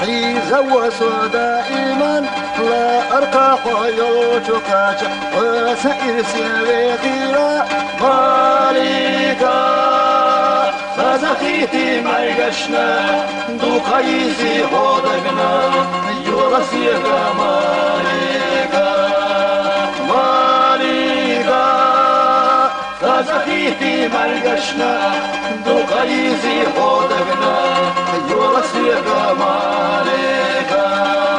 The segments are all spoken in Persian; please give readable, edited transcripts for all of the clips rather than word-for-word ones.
حيز دائما لا أرقى ويوتك وسائر سيري غيرا مالكا فزخيتي مرقشنا دو قيزي حودقنا يورسيك مالكا مالكا فزخيتي مرقشنا دو قيزي حودقنا يورسيك مالكا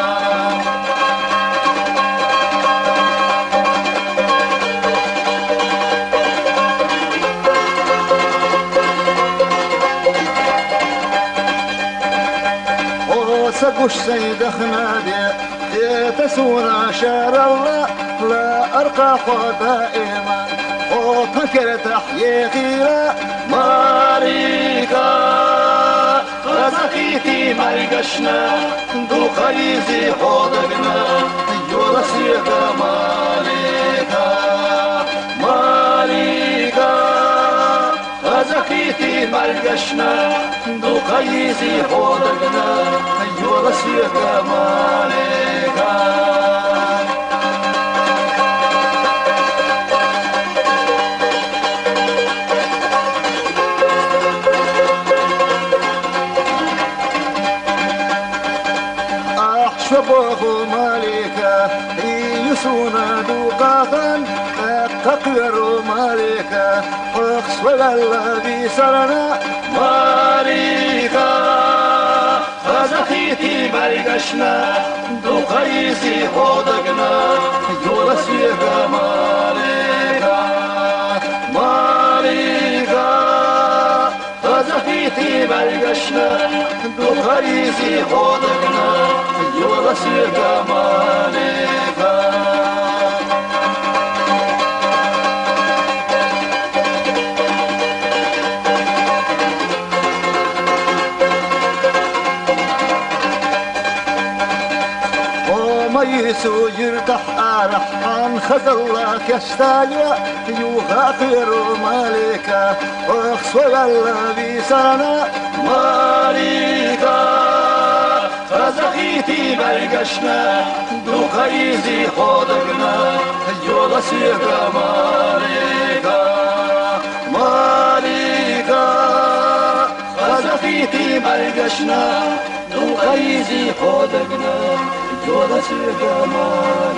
سقوش سيدخنا دي تسونا شار الله لا أرقى دائما وفكر تحيي غيرا ماريكا رزقيتي مرقشنا دو قيزي حودقنا يورسيك مالكا مالكا رزقيتي مرقشنا دو قيزي حودقنا يورسيك مالكا أحشبه مالكا يسونا دوقاقا تقير مالكا وخصوال الذي سرنا مالكا فزخيتي مرقشنا دو قيزي حودقنا يورسيك مالكا مالكا فزخيتي مرقشنا دو قيزي حودقنا يورسيك مالكا يسو يرتاح أرحان خذلك يستاليا يغافر مالكا واخصوال الذي سانا مالكا فزخيتي مرقشنا دو قيزي حودقنا يورسيك مالكا مالكا فزخيتي مرقشنا دو قيزي حودقنا يورسيك مالكا